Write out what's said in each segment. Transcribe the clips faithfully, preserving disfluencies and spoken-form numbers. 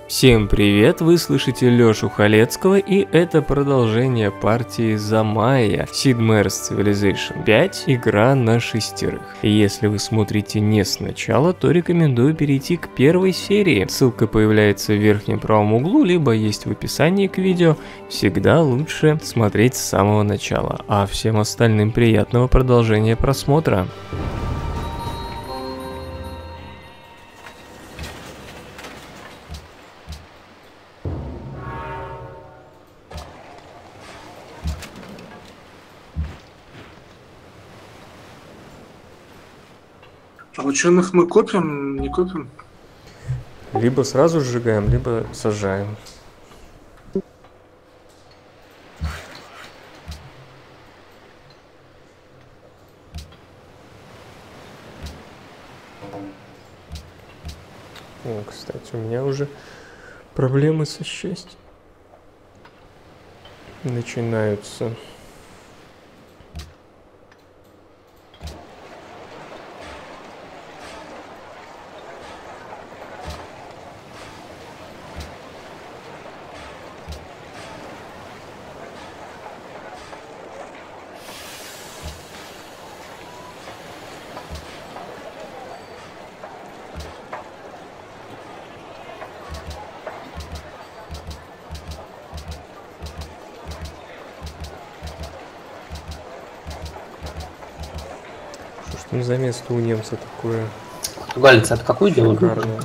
Всем привет, вы слышите Лёшу Халецкого, и это продолжение партии за Майя Sid Meier's Civilization пять, игра на шестерых. И если вы смотрите не сначала, то рекомендую перейти к первой серии. Ссылка появляется в верхнем правом углу, либо есть в описании к видео. Всегда лучше смотреть с самого начала. А всем остальным приятного продолжения просмотра. А ученых мы копим, не копим? Либо сразу сжигаем, либо сажаем. О, кстати, у меня уже проблемы со счастьем начинаются. Что за место у немца такое? Португалец, это какую делают?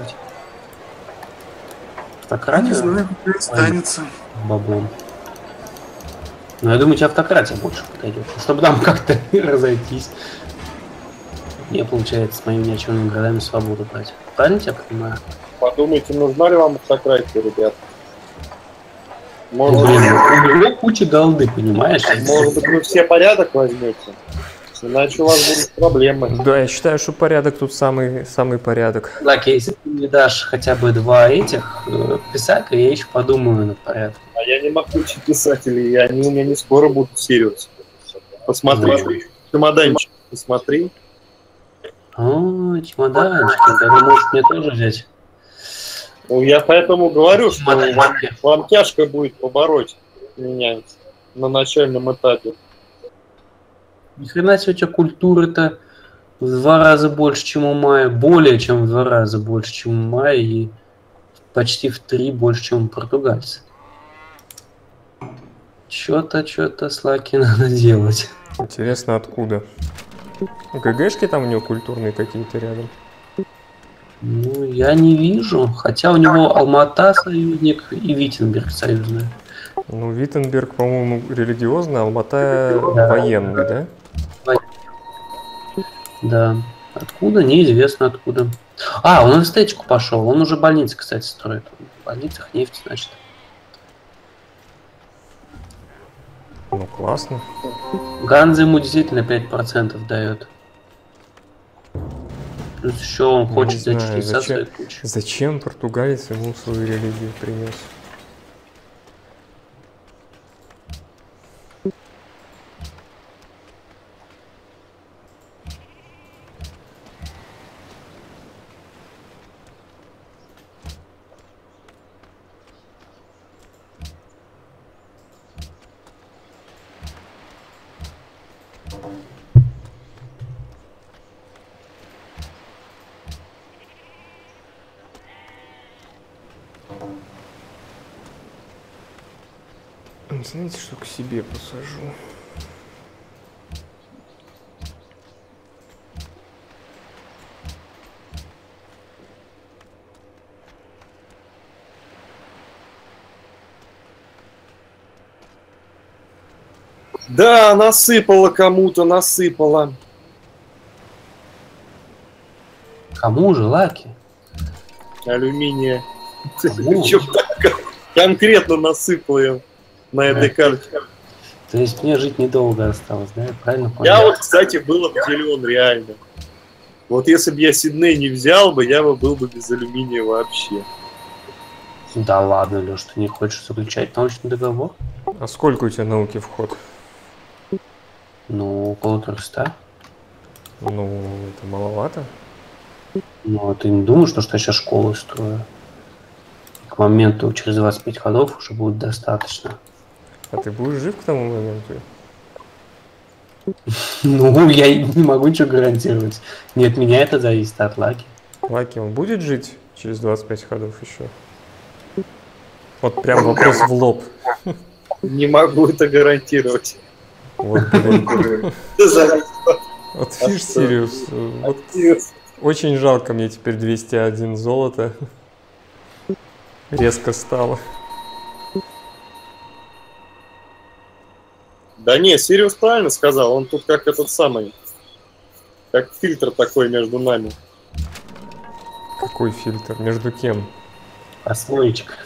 Автократию? Не знаю, как останется. Баблом. Ну, я думаю, тебе автократия больше подойдет. Чтобы там как-то разойтись. Мне получается с моими неочевными городами свободу брать. Правильно тебя понимаю? Подумайте, нужна ли вам автократия, ребят? Может, блин, у него куча голды, понимаешь? Может быть, вы все порядок возьмете? Иначе у вас будут проблемы. Да, я считаю, что порядок тут самый, самый порядок. Так, если ты мне дашь хотя бы два этих э, писака, я еще подумаю над порядком. А я не могу учить писателей, и они у меня не скоро будут серьезны. Посмотри, ну, чемоданчик, посмотри. О, чемоданчик, да вы можете мне тоже взять. Ну, я поэтому говорю, что вам, вам тяжко будет побороть меня на начальном этапе. Ни хрена себе, у тебя культуры-то в два раза больше, чем у Майя, более чем в два раза больше, чем у Майя, и почти в три больше, чем у португальца. Чё-то, чё-то с Лаки надо делать. Интересно, откуда? ГГшки там у него культурные какие-то рядом? Ну, я не вижу, хотя у него Алмата союзник и Виттенберг союзный. Ну, Виттенберг, по-моему, религиозный, Алмата да. Военный, да? Да. Откуда? Неизвестно откуда. А, он в эстетику пошел. Он уже больницы, кстати, строит. В больницах нефть, значит. Ну, классно. Ганза ему действительно пять процентов дает. Плюс еще он хочет знаю, за чудеса зачем, своей кучи. Зачем португалец ему свою религию принес? Знаете, что к себе посажу? Да, насыпало кому-то, насыпало. Кому же, Лаки? Алюминия. Причем так конкретно насыпало я на этой карте. То есть мне жить недолго осталось, да? Я правильно понял? Я вот, кстати, был обделен реально. Вот если бы я Сидней не взял бы, я бы был бы без алюминия вообще. Да ладно, Леш, ты не хочешь заключать научный договор? А сколько у тебя науки вход? Ну, около трехсот. Ну, это маловато. Ну, а ты не думаешь, что я сейчас школу строю? К моменту через двадцать пять ходов уже будет достаточно. А ты будешь жив к тому моменту? Ну, я не могу ничего гарантировать. Не от меня это зависит, а от Лаки. Лаки, он будет жить через двадцать пять ходов еще? Вот прям вопрос в лоб. Не могу это гарантировать. Вот, блин. Вот видишь, Сириус, вот очень жалко мне теперь двести один золота. Резко стало. Да не, Сириус правильно сказал, он тут как этот самый, как фильтр такой между нами. Какой фильтр? Между кем? Прослоечка.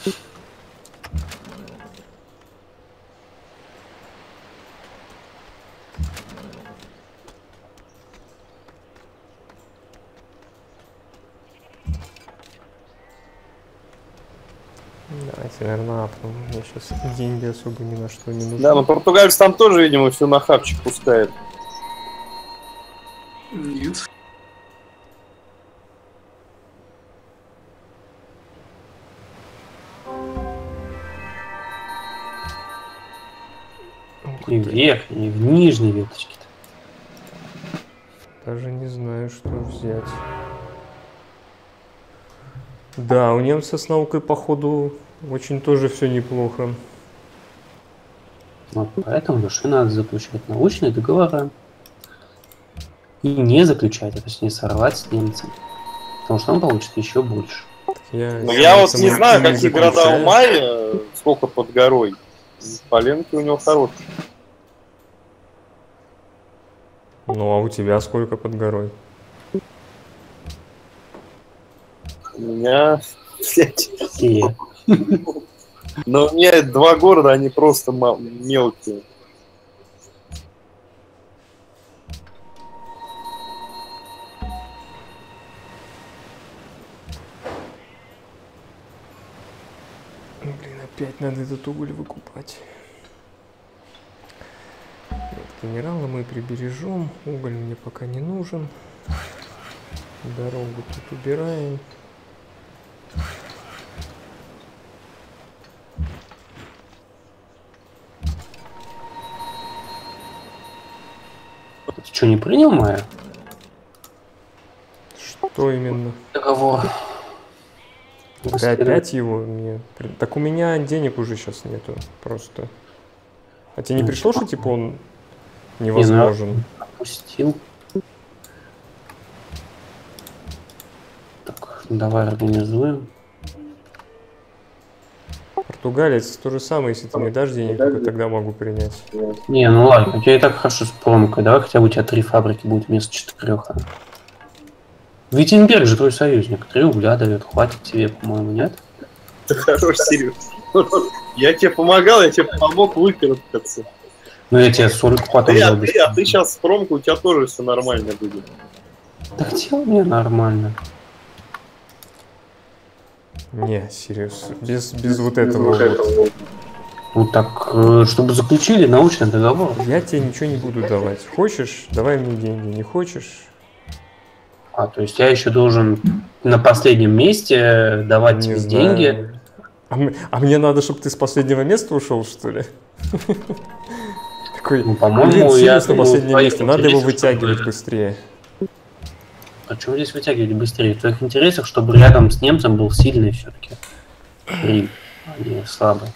Давайте, наверное, апну. Мне сейчас деньги особо ни на что не нужны. Да, но португальец там тоже, видимо, все на хапчик пускает. Нет. И в верхней, и в нижней веточке-то. Даже не знаю, что взять. Да, у немца с наукой, походу, очень тоже все неплохо. Вот поэтому души надо заключать научные договора. И не заключать, а точнее сорвать с немцем. Потому что он получит еще больше. Я, Ну, я вот не знаю, не какие города заключаю. у Майя, сколько под горой. Поленки у него хорошие. Ну, а у тебя сколько под горой? У меня... Все. Но у меня два города, они просто мелкие. Блин, опять надо этот уголь выкупать. Вот, генерала мы прибережем. Уголь мне пока не нужен. Дорогу тут убираем. Ты что, не принял, Майя? Что именно? Договор. Ты опять его мне... при- Так у меня денег уже сейчас нету. Просто. А тебе не пришло, что типа он невозможен? Опустил. Так, давай организуем. Португалец то же самое, если ты мне дашь денег, только тогда могу принять. Не, ну ладно, у тебя и так хорошо с промкой. Давай хотя бы у тебя три фабрики будет вместо четырех. А? Виттенберг же твой союзник. Три угля дает. Хватит тебе, по-моему, нет? Ты хорош, Сириус. Я тебе помогал, я тебе помог выкарабкаться. Ну я тебе сорок потом Ты, а, дал. ты, а ты сейчас с промкой, у тебя тоже все нормально будет. Так дело мне нормально. Не, серьезно. Без, без вот этого вот. Вот так, э, чтобы заключили научный договор. Я тебе ничего не буду давать. Хочешь, давай мне деньги. Не хочешь, А, то есть я еще должен на последнем месте давать не тебе знаю. деньги. А, м- а мне надо, чтобы ты с последнего места ушел, что ли? Такой, Ну, по-моему, блин, я Сириус на думаю, последнее в твоих место. Надо его интересах, вытягивать чтобы- быстрее. А чего здесь вытягивать быстрее? В твоих интересах, чтобы рядом с немцем был сильный все-таки Рим, а не слабый.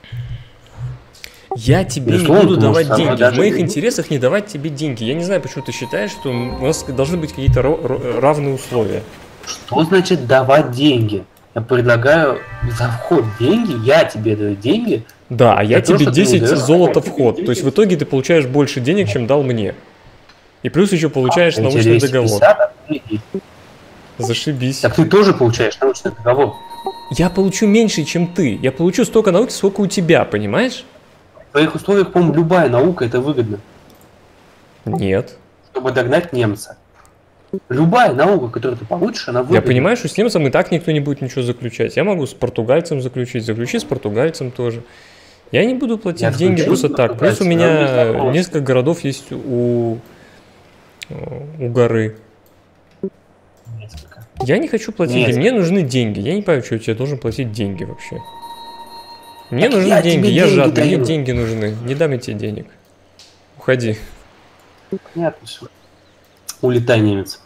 Я тебе не Безусловно, буду ты давать можешь деньги. В даже моих не- интересах не давать тебе деньги. Я не знаю, почему ты считаешь, что у нас должны быть какие-то ро- ро- равные условия. Что значит давать деньги? Я предлагаю за вход деньги, я тебе даю деньги. Да, а я За то, тебе что ты мне десять даешь. золота в ход. То есть в итоге ты получаешь больше денег, чем дал мне. И плюс еще получаешь А, я тебе научный двести договор. пятьдесят, а ты иди. Зашибись. Так ты тоже получаешь научный договор. Я получу меньше, чем ты. Я получу столько науки, сколько у тебя, понимаешь? В твоих условиях, по-моему, любая наука это выгодно, Нет. чтобы догнать немца. Любая наука, которую ты получишь, она выгодна. Я понимаю, что с немцем и так никто не будет ничего заключать. Я могу с португальцем заключить, заключи с португальцем тоже. Я не буду платить Я деньги заключу просто с так. Плюс у португальцем, но без меня вопросов. несколько городов есть у, у горы. Несколько. Я не хочу платить Нет. деньги. Мне нужны деньги. Я не понимаю, что я тебе должен платить деньги вообще. Мне Так нужны я деньги. тебе Я деньги жадный. Мне даю. деньги нужны. Не дам я тебе денег. Уходи. Понятно все. Улетай, немец.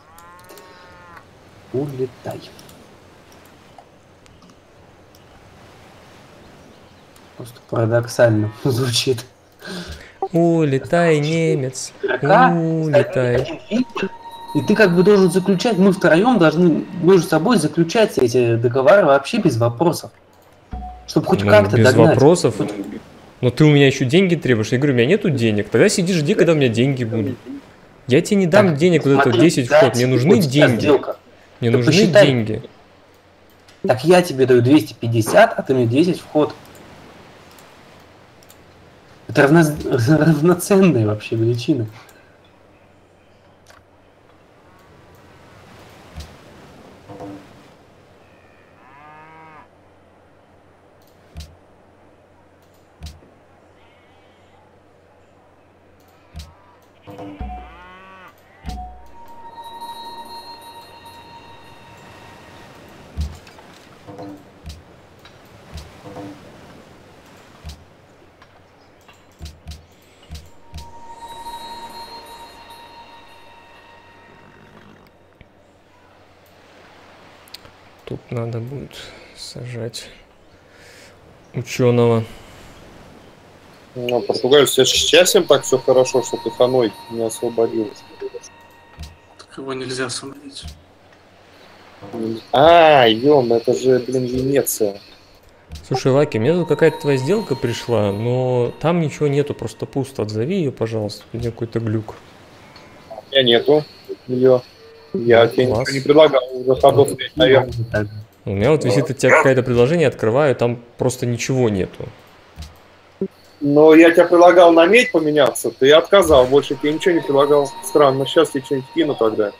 Улетай. Просто парадоксально звучит. Улетай, немец. Игрока Улетай. стоит один фильтр, и ты как бы должен заключать, мы втроем должны между собой заключать эти договоры вообще без вопросов. Чтобы хоть Ну, как-то без догнать. вопросов. Но ты у меня еще деньги требуешь. Я говорю, у меня нету денег. Тогда сиди, жди, когда у меня деньги будут. Я тебе не дам Так, денег, вот это смотри, десять да, вход. Мне нужны вот сейчас деньги. сделка. Мне Ты нужны посчитай. деньги. Так я тебе даю двести пятьдесят, а ты мне десять вход. Это равно- равноценные вообще величины. Тут надо будет сажать ученого. Ну, Португалия, с счастьем так все хорошо, что ты Ханой не освободился. Так его нельзя освободить. А, ём, это же, блин, Венеция. Слушай, Лаки, мне тут какая-то твоя сделка пришла, но там ничего нету, просто пусто. Отзови ее, пожалуйста. У меня какой-то глюк. У меня нету ее. Я Ну, тебе класс. ничего не предлагал уже ходов, наверное. У меня вот висит от тебя какое-то предложение, открываю, там просто ничего нету. Но я тебе предлагал на медь поменяться, ты отказал, больше тебе ничего не предлагал. Странно, сейчас тебе что-нибудь кину тогда.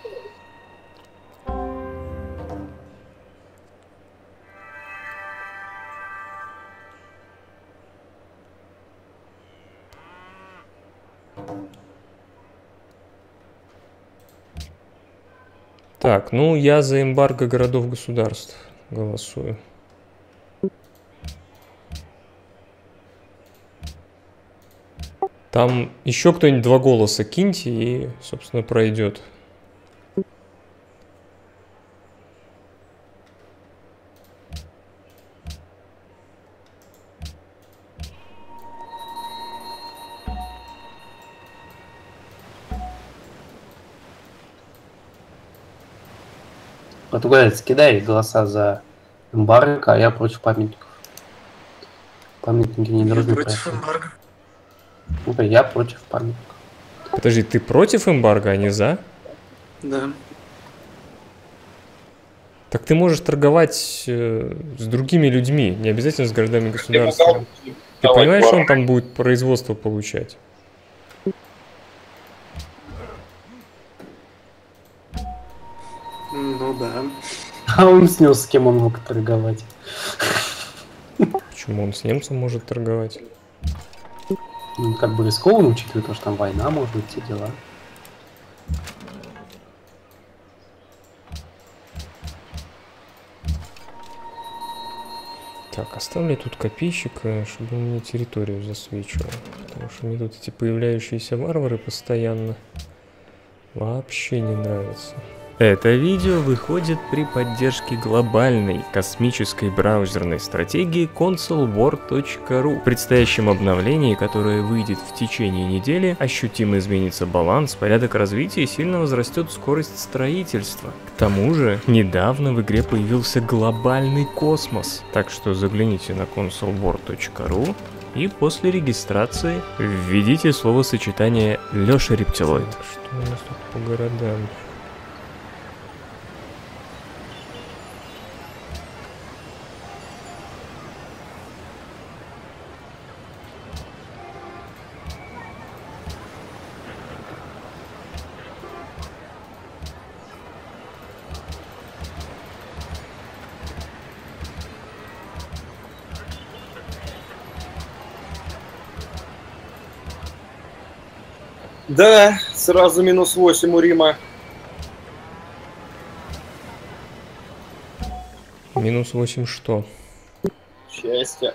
Так, ну я за эмбарго городов-государств голосую. Там еще кто-нибудь два голоса киньте и, собственно, пройдет. Португалец, кидай голоса за эмбарго, а я против памятников. Памятники не Я должны против проходить. эмбарго. Ну-ка, я против памятников. Подожди, ты против эмбарго, а не за? Да. Так ты можешь торговать э, с другими людьми, не обязательно с городами государствами. Ты понимаешь, что он там будет производство получать? Ну да. А он снес, с кем он мог торговать. Почему он с немцем может торговать? Ну, как бы рискованно, учитывая то, что там война, может быть, все дела. Так, оставлю тут копейщика, чтобы он мне территорию засвечивал. Потому что мне тут эти появляющиеся варвары постоянно вообще не нравятся. Это видео выходит при поддержке глобальной космической браузерной стратегии консол вор точка ру. В предстоящем обновлении, которое выйдет в течение недели, ощутимо изменится баланс, порядок развития и сильно возрастет скорость строительства. К тому же, недавно в игре появился глобальный космос, так что загляните на консол вор точка ру и после регистрации введите словосочетание Лёша Рептилоид. Что у нас тут по городам? Да, сразу минус восемь у Рима. Минус восемь что? Счастье.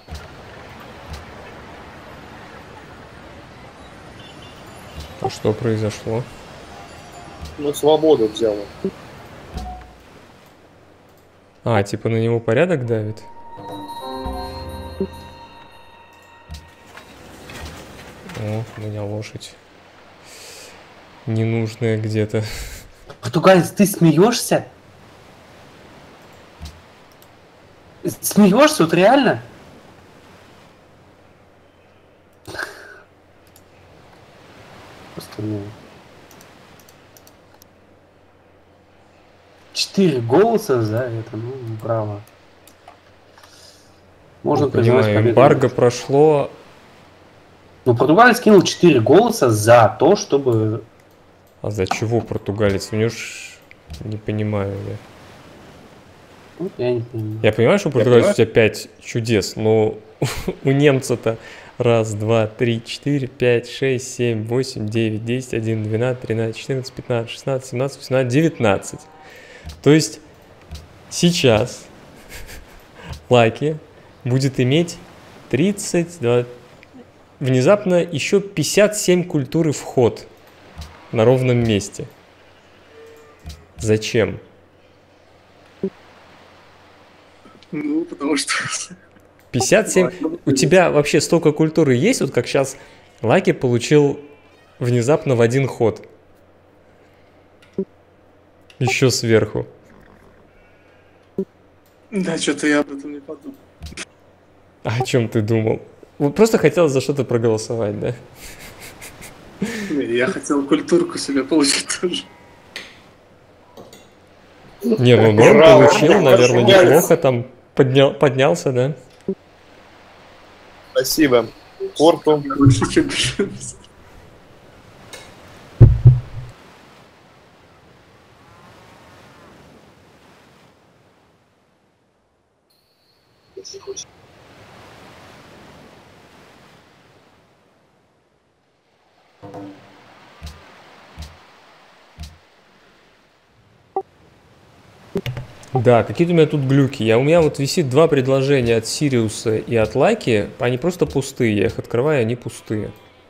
А что произошло? Ну, свободу взяла. А, типа на него порядок давит? О, у меня лошадь. Ненужная где-то. Португалец, ты смеешься? Смеешься, вот реально? Просто ну... Четыре голоса за это, ну, браво. Можно признать понимаю, победу. эмбарго прошло. Ну, португалец кинул четыре голоса за то, чтобы... А за чего португалец? У него ж... Не понимаю я. Ну, я не понимаю. Я понимаю, что португалец у тебя пять чудес, но у немца-то раз, два, три, четыре, пять, шесть, семь, восемь, девять, десять, один, двенадцать, тринадцать, четырнадцать, пятнадцать, шестнадцать, семнадцать, восемнадцать, девятнадцать. То есть сейчас Лаки будет иметь тридцать, да, внезапно еще пятьдесят семь культуры в ход на ровном месте. Зачем? Ну, потому что... пятьдесят семь... У тебя вообще столько культуры есть, вот как сейчас Лаки получил внезапно в один ход. Еще сверху. Да, что-то я об этом не подумал. А о чем ты думал? Вот просто хотел за что-то проголосовать, да? Не, я хотел культурку себе получить тоже. Не, ну он получил, наверное, неплохо там поднял, поднялся, да? Спасибо. Порту. Лучше, чем без. Да, какие-то у меня тут глюки. Я, у меня вот висит два предложения от Сириуса и от Лаки. Они просто пустые. Я их открываю, они пустые.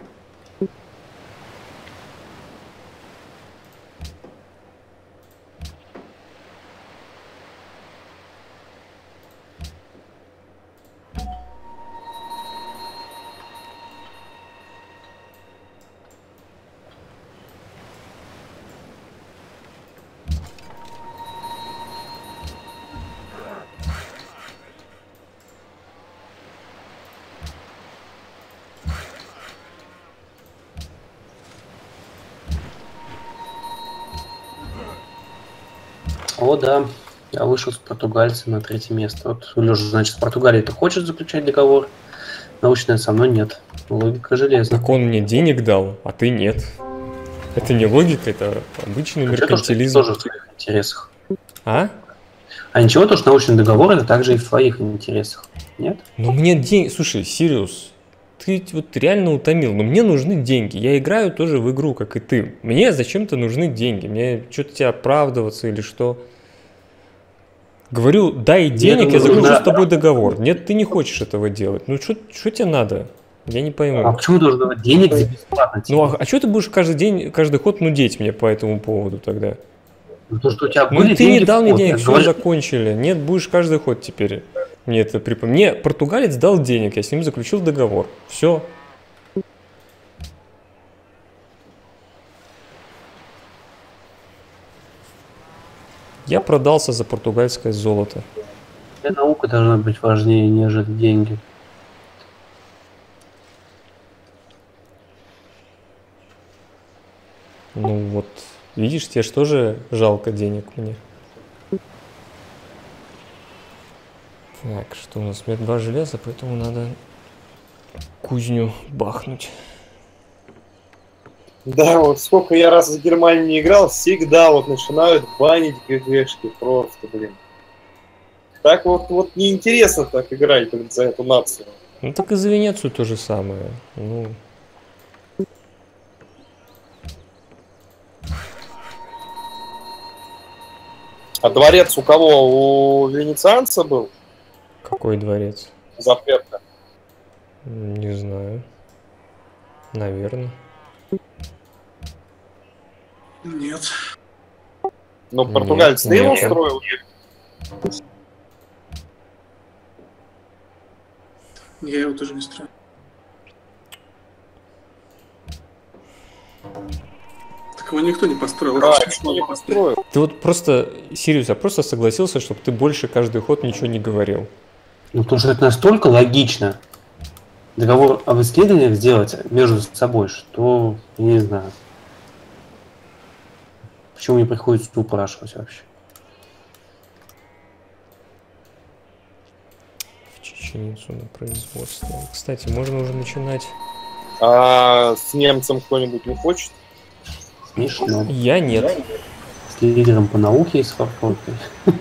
О, да, я вышел с португальцем на третье место. Вот Лёша, значит, в Португалии-то хочет заключать договор, научная со мной нет. Логика железная. Так он мне денег дал, а ты нет. Это не логика, это обычный А меркантилизм. тоже в твоих интересах. А? А ничего, то, что научный договор это также и в твоих интересах. Нет? Ну мне деньги... Слушай, Сириус, ты вот реально утомил. Но мне нужны деньги. Я играю тоже в игру, как и ты. Мне зачем-то нужны деньги. Мне что-то тебе оправдываться или что? Говорю, дай денег, Нет, я заключу да. с тобой договор. Нет, ты не хочешь этого делать. Ну что тебе надо? Я не пойму. А почему должен давать денег за бесплатно? Ну а, а что ты будешь каждый день, каждый ход нудеть мне по этому поводу тогда? Ну, то, что у тебя Ну были ты не деньги дал в мне ход. денег, Я все, говорю, закончили. Нет, будешь каждый ход теперь. Мне это припом... Мне португалец дал денег, я с ним заключил договор. Все. Я продался за португальское золото. наука должна быть важнее, нежели деньги. Ну вот, видишь, тебе что же жалко денег мне. Так, что у нас? У меня два железа, поэтому надо кузню бахнуть. Да, вот сколько я раз в Германии не играл, всегда вот начинают банить ГГшки просто, блин. Так вот, вот неинтересно так играть, блин, за эту нацию. Ну так и за Венецию то же самое. Ну... А дворец у кого? У венецианца был? Какой дворец? Запретка. Не знаю. Наверное. Нет. Ну, португальцы ты его нет. строил? Я его тоже не строил. Так его никто не построил. Да, Раньше никто не не построил. Ты вот просто, Сириус, я просто согласился, чтобы ты больше каждый ход ничего не говорил. Ну, потому что это настолько логично договор об исследованиях сделать между собой, что, я не знаю, почему мне приходится упрашивать вообще. В чеченицу на производство. Кстати, можно уже начинать. А с немцем кто-нибудь не хочет? Смешно. Я нет. С лидером по науке и с фарфоркой.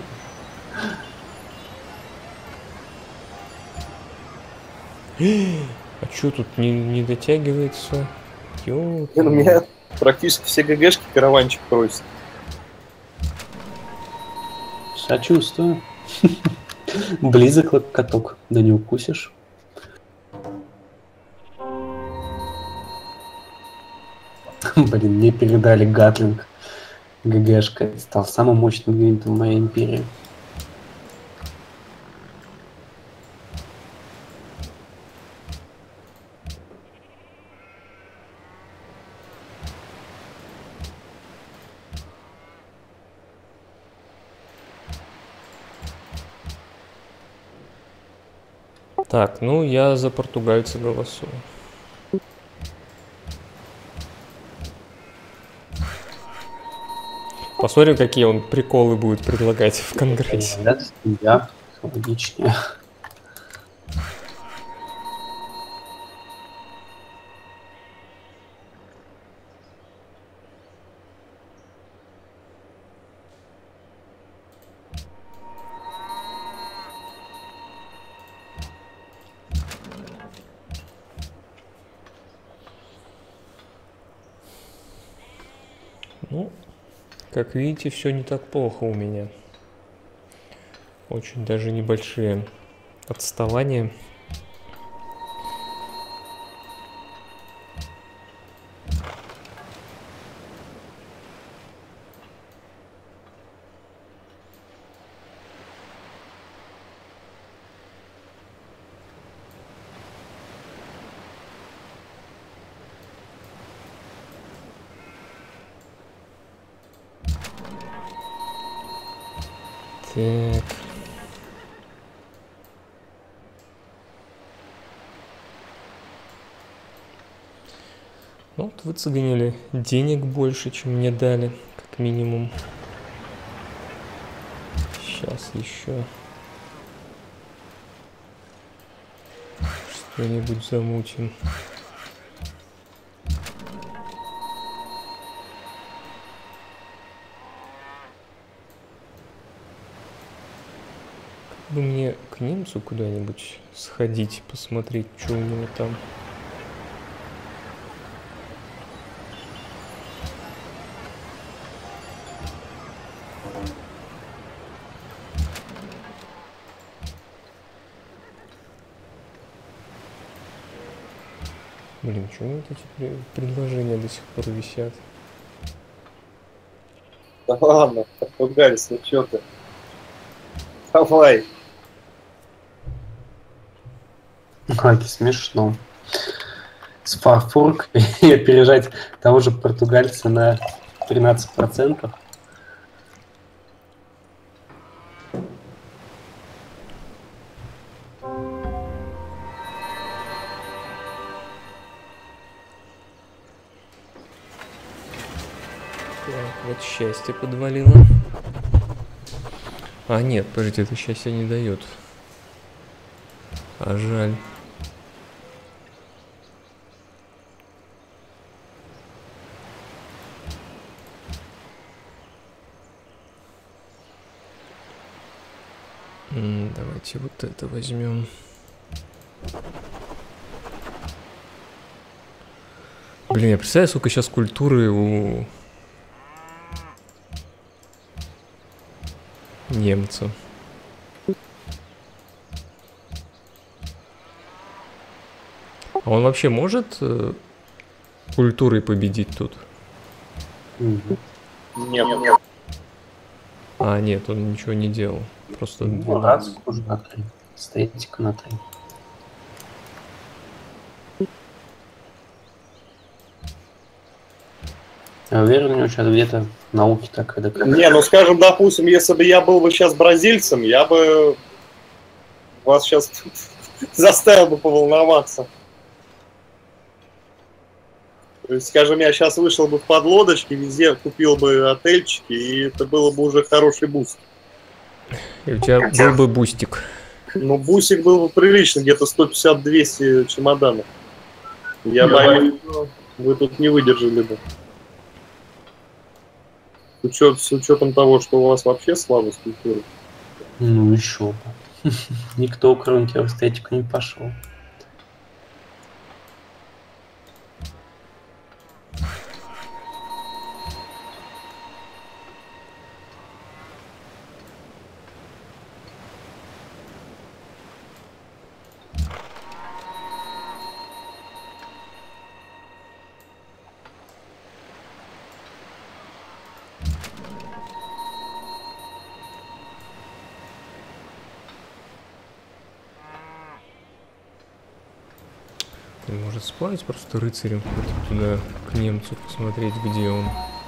А что тут не, не дотягивается? Ё- У меня практически все ГГшки караванчик просят. Сочувствую. Близок локоток, да не укусишь. Блин, мне передали Гатлинг. ГГшка стал самым мощным юнитом в моей империи. Так, ну я за португальца голосую. Посмотрим, какие он приколы будет предлагать в Конгрессе. Нет, я логичнее. Ну, как видите, все не так плохо у меня. Очень даже небольшие отставания. Так. Ну, вот вы цыганили денег больше, чем мне дали, как минимум. Сейчас еще что-нибудь замутим. Бы мне к немцу куда-нибудь сходить, посмотреть, что у него там. Блин, что вот эти пре- предложения до сих пор висят? Да ладно, Португалец, ну чё ты? Давай. Хаки, смешно. С фарфоркой и опережать того же португальца на тринадцать процентов. Так, вот счастье подвалило. А, нет, подожди, это счастье не дает. А жаль. М, Давайте вот это возьмем. Блин, я представляю, сколько сейчас культуры у немцу. А он вообще может э, культурой победить тут? Мгм. Нет, нет. А, нет, он ничего не делал. Просто... Ну, раз уже на три. Эстетика на три. Я уверен, у него сейчас где-то науки так и Не, ну скажем, допустим, если бы я был бы сейчас бразильцем, я бы вас сейчас заставил бы поволноваться. То есть, скажем, я сейчас вышел бы в подлодочке, везде купил бы отельчики, и это было бы уже хороший буст. И у тебя был бы бустик. Ну, бусик был бы прилично, где-то сто пятьдесят - двести чемоданов. Я боюсь, вы тут не выдержали бы. С, учет, с учетом того, что у вас вообще слава скульптуры. Ну еще бы. Никто, кроме тебя, в эстетику не пошел. Он может сплавить просто рыцарем туда, к немцу, посмотреть, где он.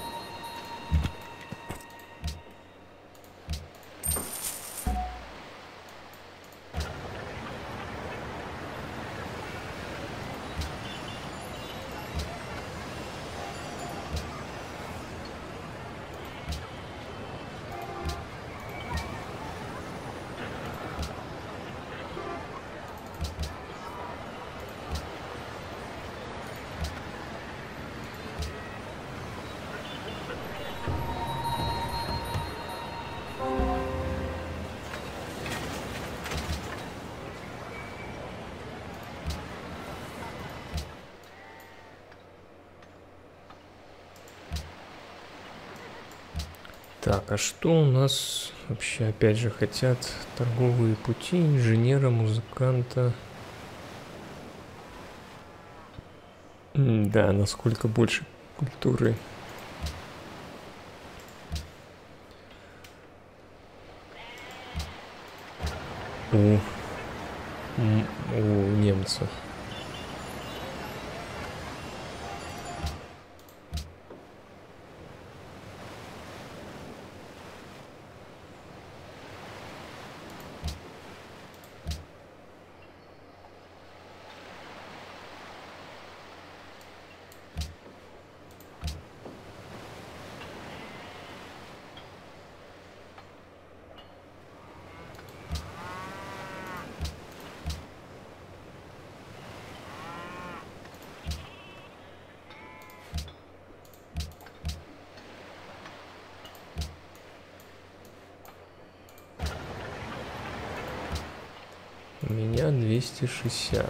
Так, а что у нас вообще опять же хотят? Торговые пути, инженера, музыканта. М, Да, насколько больше культуры. У, м, у немца. У меня двести шестьдесят.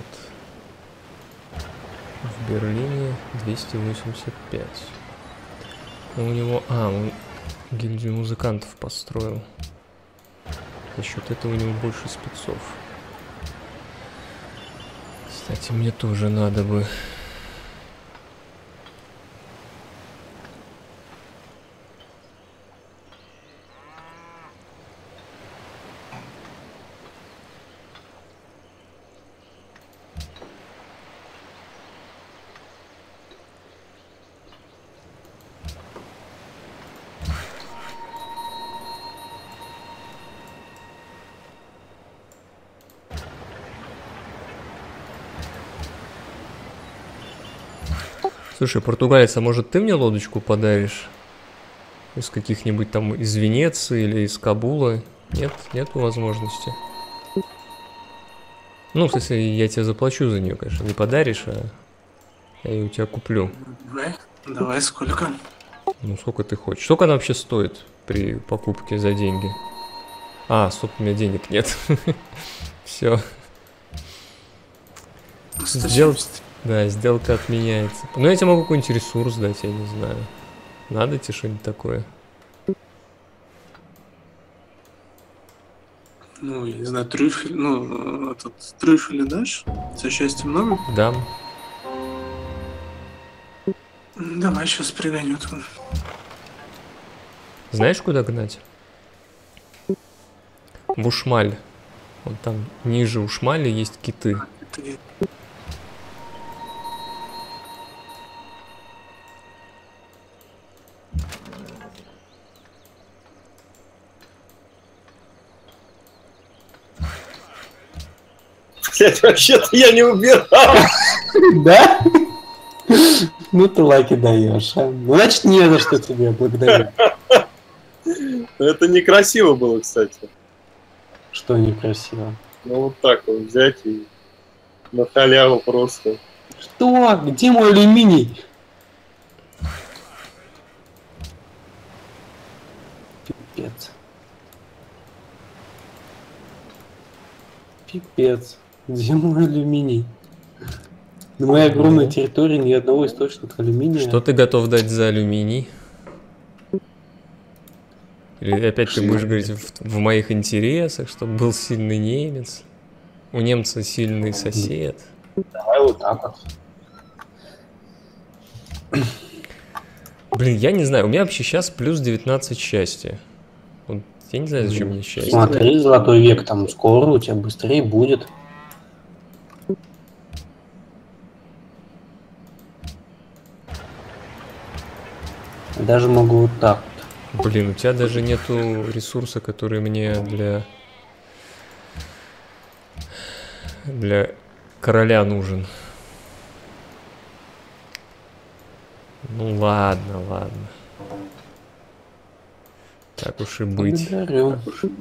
В Берлине двести восемьдесят пять. У него... А, он гильдию музыкантов построил. За счет этого у него больше спецов. Кстати, мне тоже надо бы... Слушай, португалец, а может ты мне лодочку подаришь? Из каких-нибудь там, из Венеции или из Кабула? Нет? Нету возможности? Ну, в смысле, я тебе заплачу за нее, конечно. Не подаришь, а я ее у тебя куплю. Давай, давай, сколько? Ну, сколько ты хочешь. Сколько она вообще стоит при покупке за деньги? А, стоп, у меня денег нет. Все. Сдел... Да, сделка отменяется. Ну, я тебе могу какой-нибудь ресурс дать, я не знаю. Надо тебе что-нибудь такое? Ну, я не знаю, трюфель, ну, этот, трюфели дашь? За счастье много? Дам. Давай сейчас пригоню тут. Знаешь, куда гнать? В Ушмаль. Вот там ниже Ушмали есть киты. Это я- Блять, вообще-то я не убирал. Да? Ну ты лайки даешь, а? Ну, значит, не за что тебе благодарю. Это некрасиво было, кстати. Что некрасиво. Ну вот так вот взять и на халяву просто. Что? Где мой алюминий? Пипец. Пипец. Где мой алюминий? На моей огромной территории ни одного источника алюминия. Что ты готов дать за алюминий? Или опять ты будешь говорить в, в моих интересах, чтобы был сильный немец? У немца сильный сосед. Давай вот так вот. Блин, я не знаю, у меня вообще сейчас плюс девятнадцать счастья. Вот, я не знаю, зачем мне счастье. Смотри, золотой век там скоро у тебя быстрее будет. Даже могу вот так вот. Блин, у тебя даже нету ресурса, который мне для... Для короля нужен. Ну ладно, ладно. Так уж и быть. Благодарю.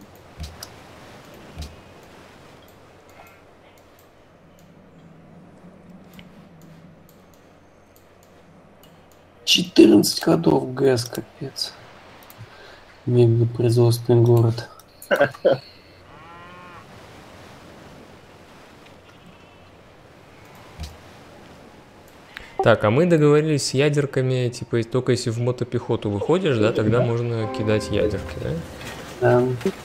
четырнадцать ходов ГЭС, капец. Мегапроизводственный город. Так, а мы договорились с ядерками, типа, только если в мотопехоту выходишь, да, тогда можно кидать ядерки, да? Да.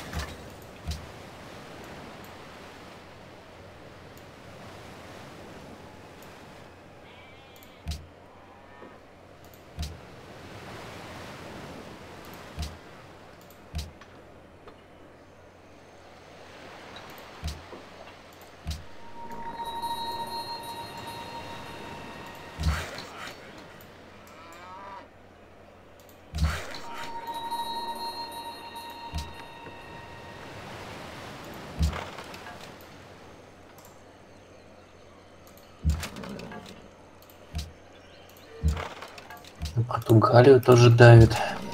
Португалию тоже давит.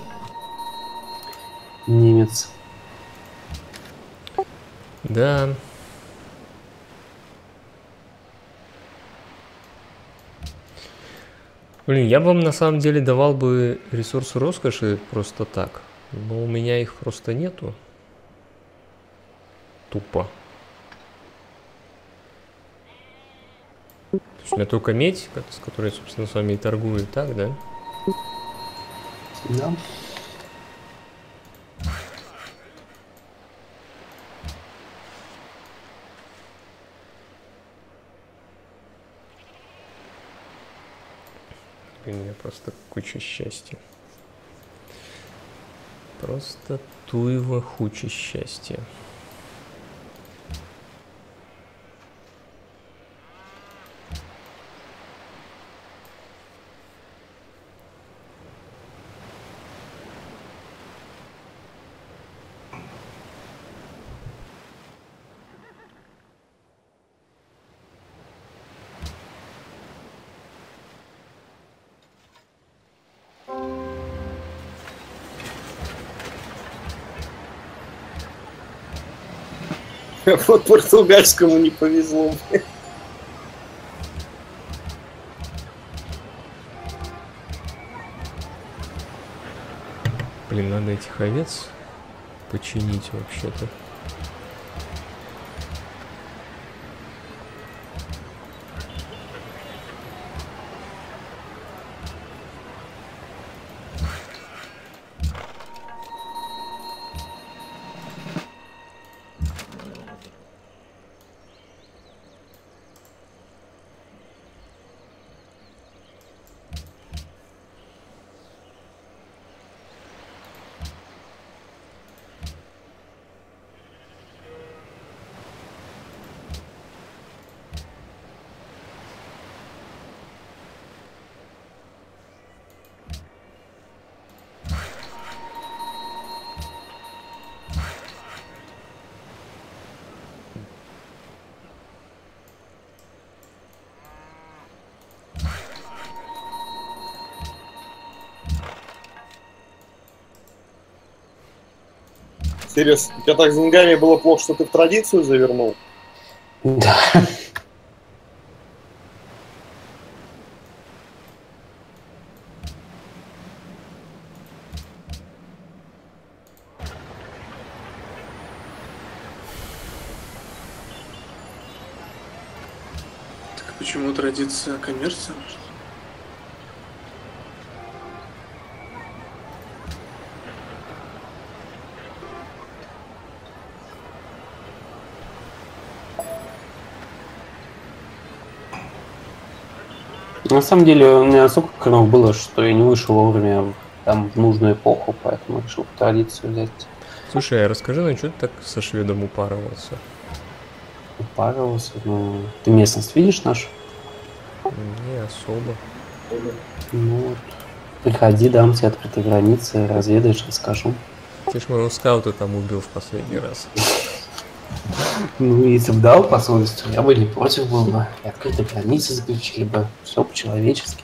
Немец. Да. Блин, я бы вам на самом деле давал бы ресурсы роскоши просто так. Но у меня их просто нету. Тупо. То есть у меня только медь, с которой я, собственно, с вами и торгую, так, да? Да. Блин, у меня просто куча счастья. Просто туево хуча счастья. Вот португальскому не повезло. Блин, надо этих овец починить вообще-то. Интересно, у тебя так с деньгами было плохо, что ты в традицию завернул? Да. Так почему традиция коммерция? На самом деле у меня столько хронов было, что я не вышел вовремя там в нужную эпоху, поэтому решил традицию взять. Слушай, а расскажи, ну что ты так со шведом упарывался? Упарывался, ну... Ты местность видишь нашу? Не особо. Ну вот. Приходи, дам тебе открытые границы, разведаешь, расскажу. Ты ж моего скаута там убил в последний раз. Ну, если бы дал по совести, я бы не против был бы. И открытые границы заключили бы. Все по-человечески.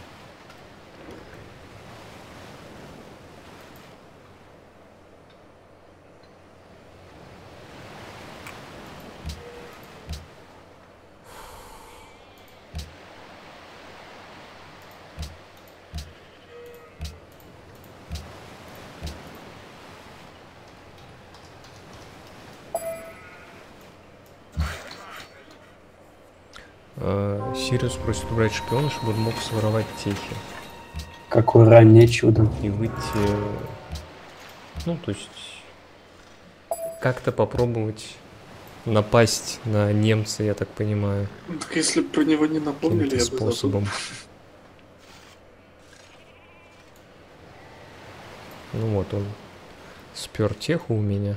А, Сириус просит убрать шпиона, чтобы он мог своровать техи. Какое раннее чудо. И выйти... Ну, то есть... Как-то попробовать напасть на немца, я так понимаю. Ну, так если бы про него не напомнили, Каким-то я бы способом. забыл. Ну вот он спер теху у меня.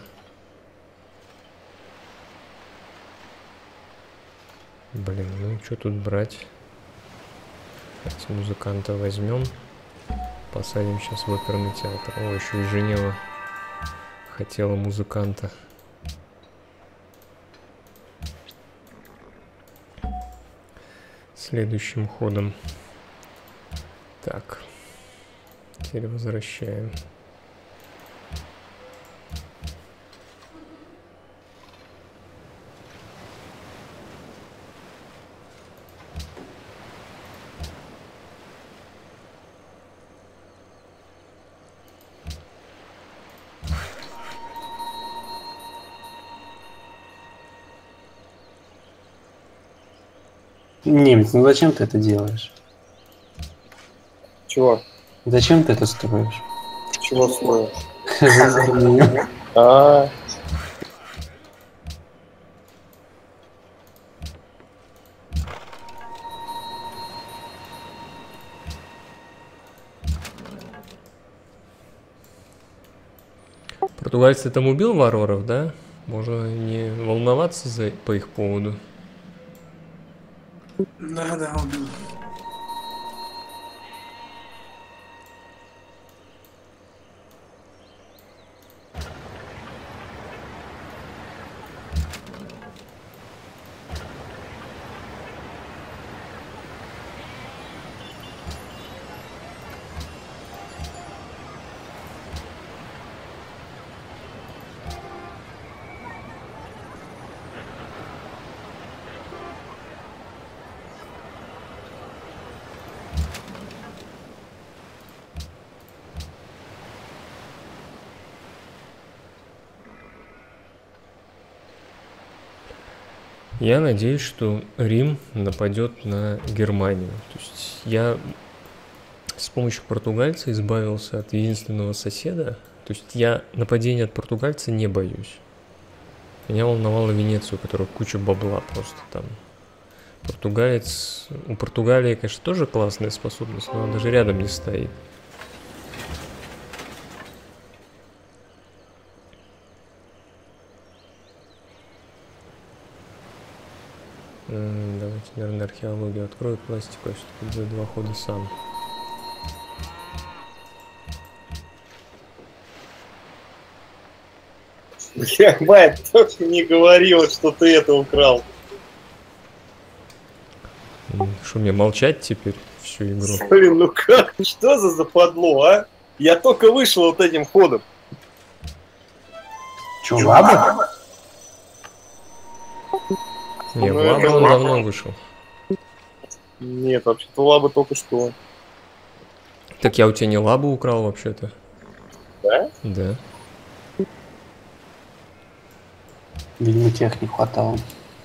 Блин, ну что тут брать? Давайте музыканта возьмем. Посадим сейчас в оперный театр. О, еще и Женева хотела музыканта. Следующим ходом. Так. Теперь возвращаем. Немец, ну зачем ты это делаешь? Чего? Зачем ты это строишь? Чего строишь? Разорвание. А, Португальцы там убил варваров, да? Можно не волноваться за, по их поводу. Да, да, убил. Я надеюсь, что Рим нападет на Германию. То есть я с помощью португальца избавился от единственного соседа. То есть я нападения от португальца не боюсь. Меня волновала Венеция, у которой куча бабла просто там. Португалец... У Португалии, конечно, тоже классная способность, но он даже рядом не стоит. М, Давайте, наверное, археологию открою, пластику, я все-таки за два хода сам. бля, Майк, только не говорил, что ты это украл. М, Что, мне молчать теперь всю игру? Блин, ну как? Что за западло, а? Я только вышел вот этим ходом. Че, лаба? Не, в Ну, лабу это он лаба. давно вышел. Нет, вообще-то лаба только что. Так я у тебя не лабу украл вообще-то. Да? Да. Видимо, тех не хватало.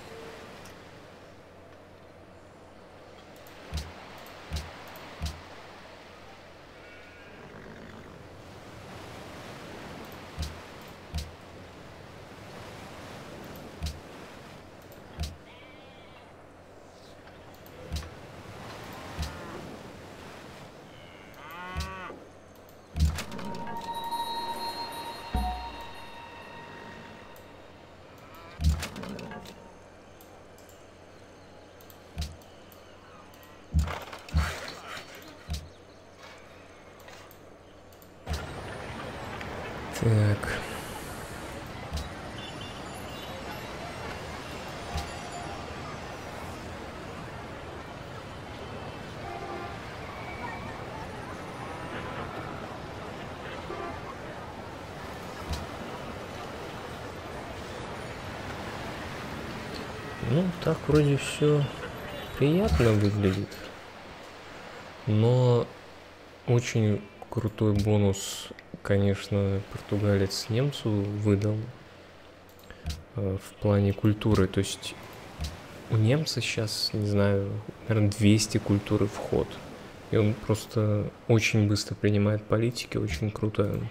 Так. Ну, так вроде все приятно выглядит. Но очень крутой бонус, конечно, португалец немцу выдал э, в плане культуры. То есть у немца сейчас, не знаю, наверное, двести культуры в ход. И он просто очень быстро принимает политики, очень круто.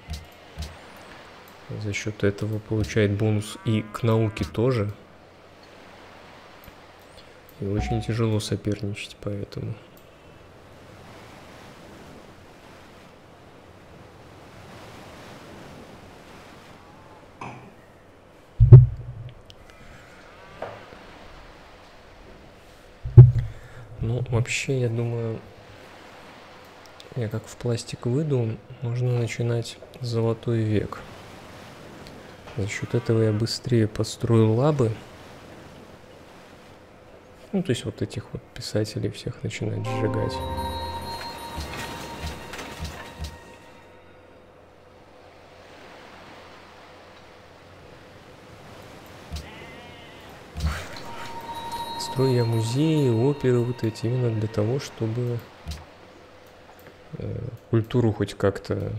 За счет этого получает бонус и к науке тоже. И очень тяжело соперничать поэтому. Ну, вообще, я думаю, я как в пластик выйду, можно начинать золотой век. За счет этого я быстрее построю лабы. Ну, то есть вот этих вот писателей всех начинать сжигать. Строю я музеи, оперы вот эти именно для того, чтобы э, культуру хоть как-то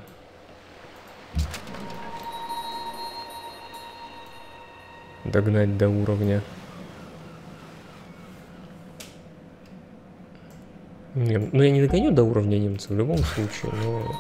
догнать до уровня. Не, ну я не догоню до уровня немцев в любом случае, но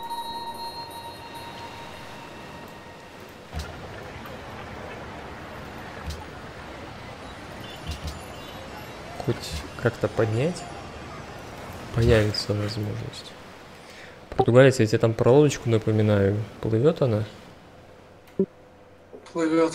хоть как-то поднять появится возможность. Португалец, я тебе там про лодочку напоминаю, плывет она? Плывет.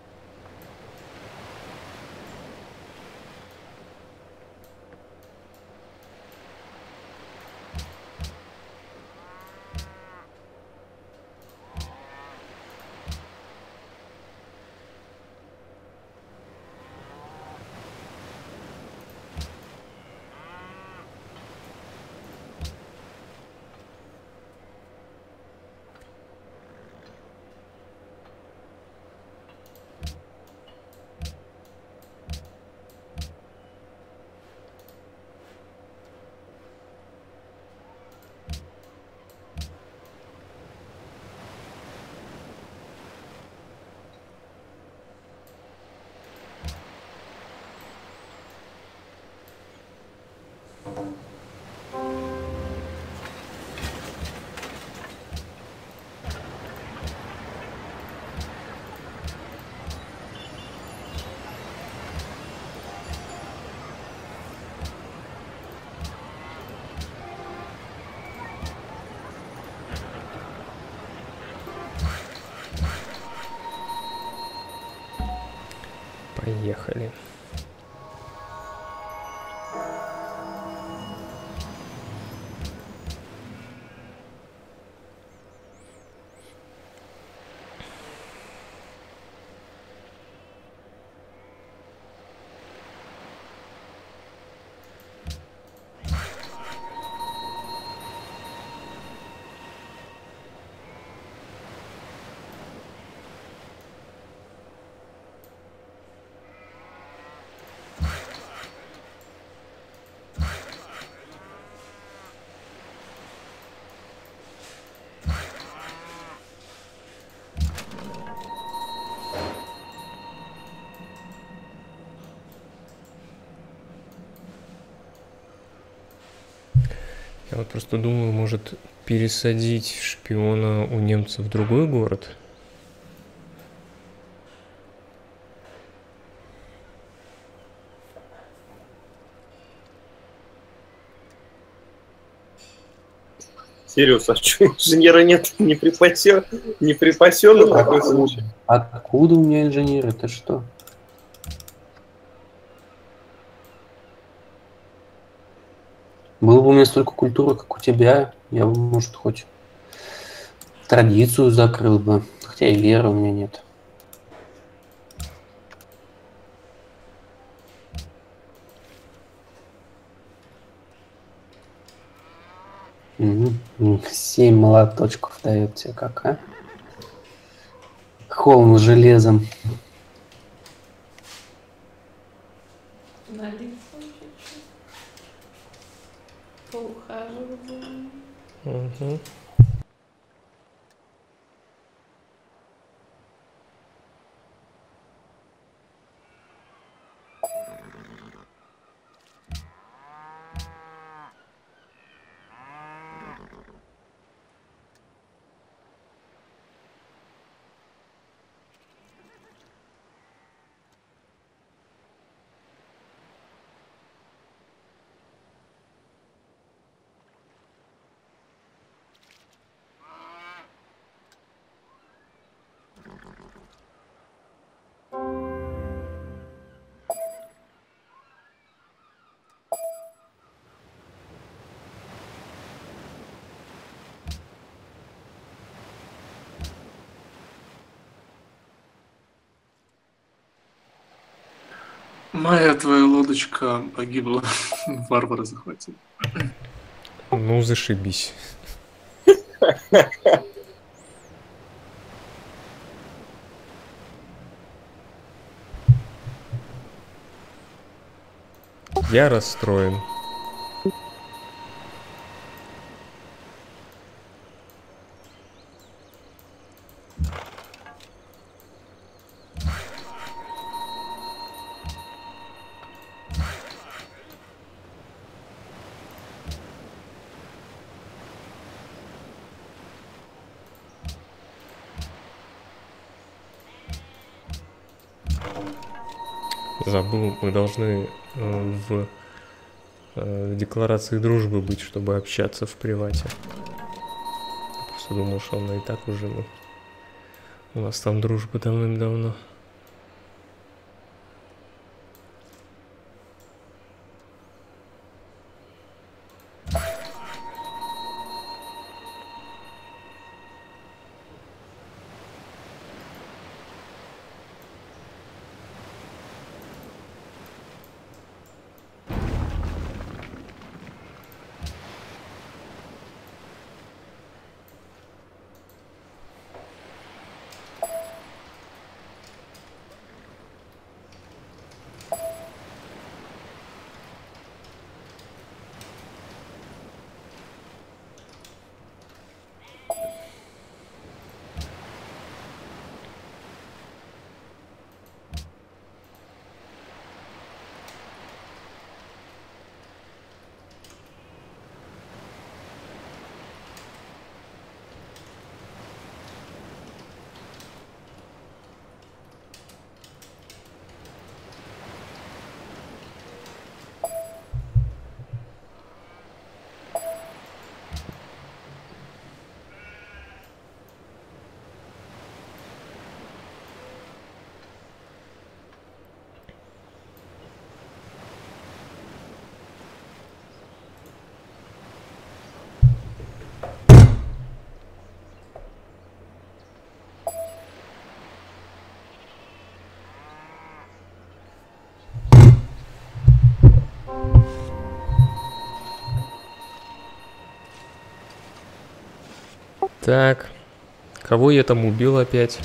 Поехали. Я вот просто думаю, может пересадить шпиона у немцев в другой город? Сириус, а что, инженера нет? Не припасен? Не припасен на такой случай? Откуда у меня инженер? Это что? Было бы у меня столько культуры, как у тебя, я бы, может, хоть традицию закрыл бы. Хотя и веры у меня нет. Угу. Семь молоточков дает тебе как, а? Холм с железом. Налиться чуть-чуть. Поухаживать за ним. Угу. Моя твоя лодочка погибла. Варвары захватили. Ну, зашибись. Я расстроен. Забыл, мы должны э, в, э, в декларации дружбы быть, чтобы общаться в привате. Я просто думал, что она и так уже, ну, у нас там дружба давным-давно. Так, кого я там убил опять?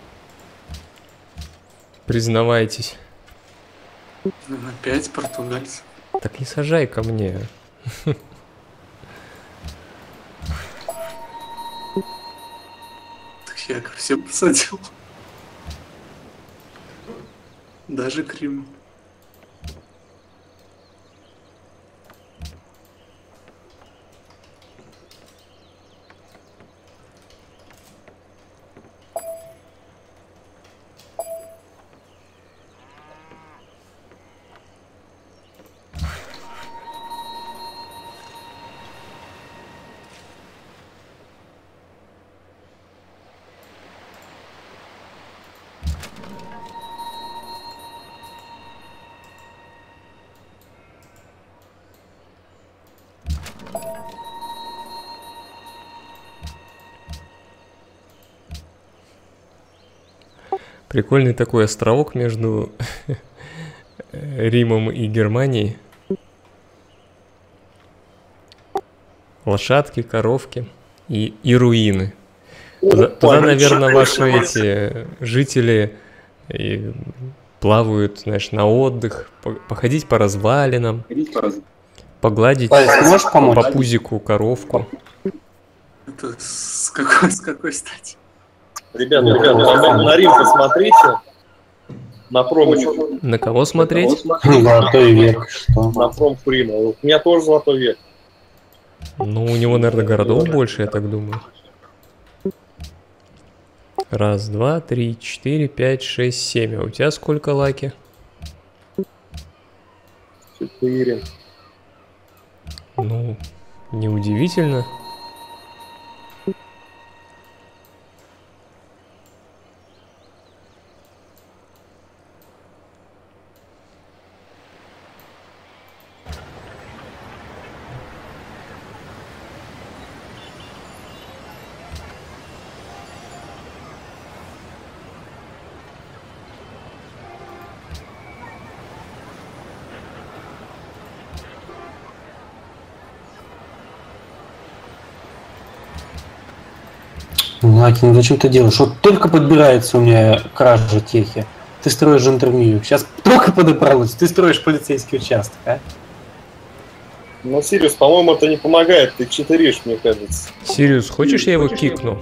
Признавайтесь. Опять португальцы. Так не сажай ко мне. Так я ко всем посадил. Даже Крым. Прикольный такой островок между Римом и Германией. Лошадки, коровки и, и руины. Туда, туда, наверное, ваши эти жители и плавают, знаешь, на отдых, по- походить по развалинам, погладить Валя, сможешь помочь? по пузику коровку. Это с какой, с какой стати? Ребята, ребята, на, на Рим посмотрите. На промочку. На кого смотреть? Золотой век, что? На промку Рима. У меня тоже золотой век. Ну, у него, наверное, городов больше, я так думаю. Раз, два, три, четыре, пять, шесть, семь. А у тебя сколько лаки? Четыре. Ну, неудивительно. Лаки, ну зачем ты делаешь? Вот только подбирается у меня кража техи. Ты строишь жандармерию. Сейчас только подобралась, ты строишь полицейский участок, а? Ну, Сириус, по-моему, это не помогает. Ты читеришь, мне кажется. Сириус, хочешь, я его кикну?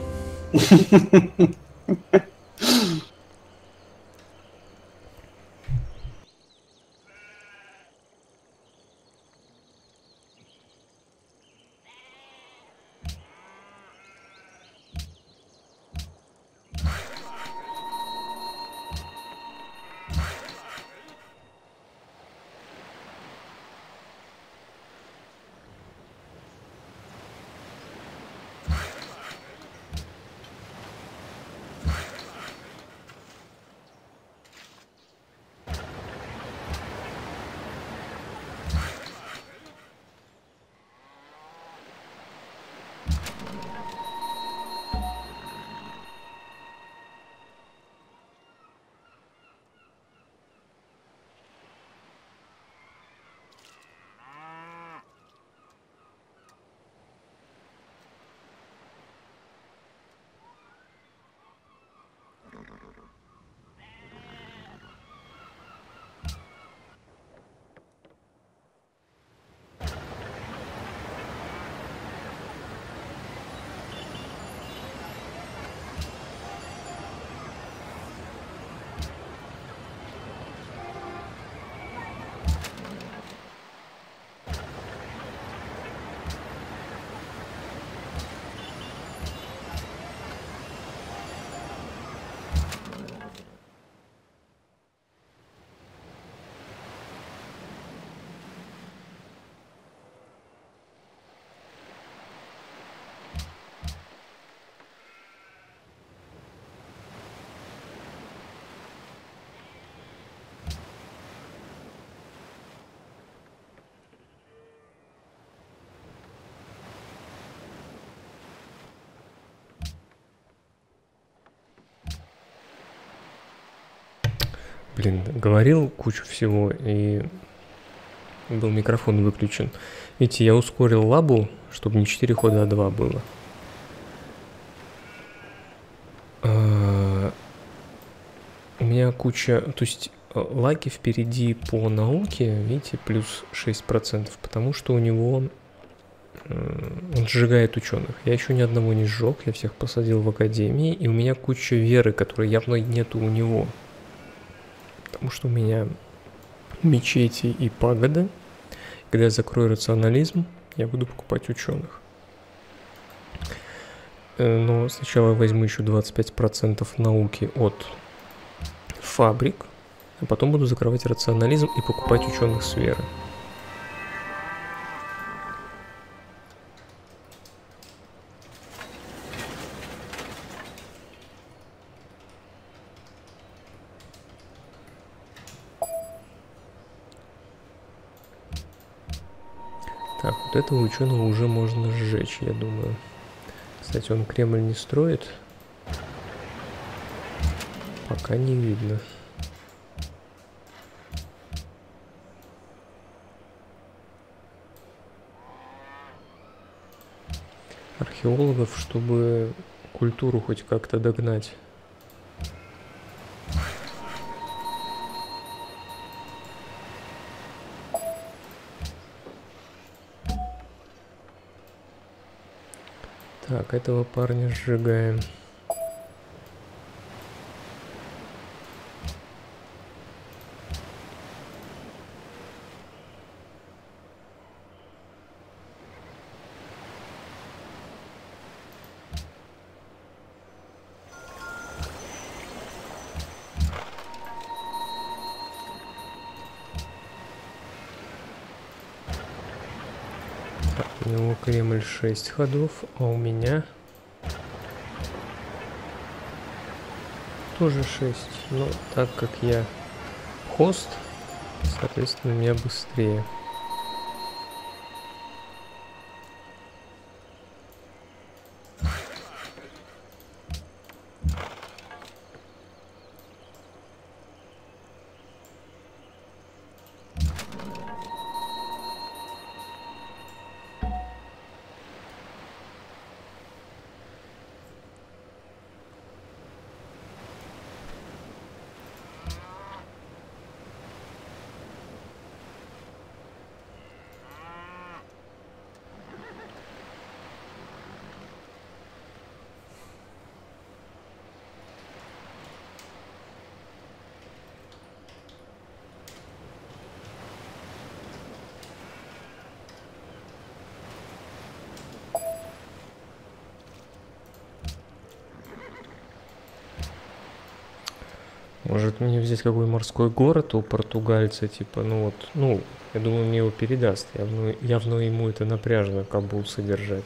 Блин, говорил кучу всего, и был микрофон выключен. Видите, я ускорил лабу, чтобы не четыре хода, а два было. А, у меня куча... То есть лаки впереди по науке, видите, плюс шесть процентов, потому что у него... Он сжигает ученых. Я еще ни одного не сжег, я всех посадил в академии, и у меня куча веры, которой явно нету у него. Потому что у меня мечети и пагоды. Когда я закрою рационализм, я буду покупать ученых. Но сначала я возьму еще двадцать пять процентов науки от фабрик, а потом буду закрывать рационализм и покупать ученых с веры. Так, вот этого ученого уже можно сжечь, я думаю. Кстати, он Кремль не строит. Пока не видно. Археологов, чтобы культуру хоть как-то догнать. Так, этого парня сжигаем. У него Кремль шесть ходов, а у меня тоже шесть. Но так как я хост, соответственно, у меня быстрее. Может мне взять какой морской город у португальца, типа, ну вот, ну, я думаю, мне его передаст. Явно, явно ему это напряжно, Кабул содержать.